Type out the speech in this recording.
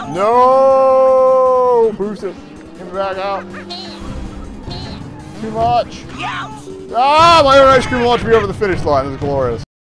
No! Boost it. Get me back out. Too much. Ah, my own ice cream launched me over the finish line. This is glorious.